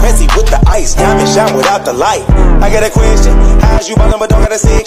messy with the ice. Diamond shine without the light. I got a question, how's you ballin' but don't gotta see it?